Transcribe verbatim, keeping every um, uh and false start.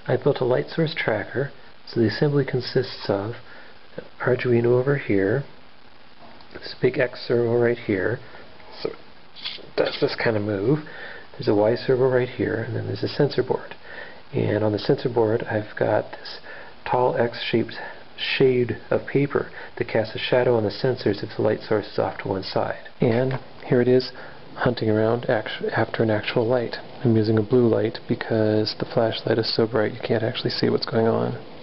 I built a light source tracker. So the assembly consists of an Arduino over here, this big X servo right here, so it does this kind of move. There's a Y servo right here, and then there's a sensor board. And on the sensor board I've got this tall X-shaped shade of paper that casts a shadow on the sensors if the light source is off to one side. And here it is hunting around after an actual light. I'm using a blue light because the flashlight is so bright you can't actually see what's going on.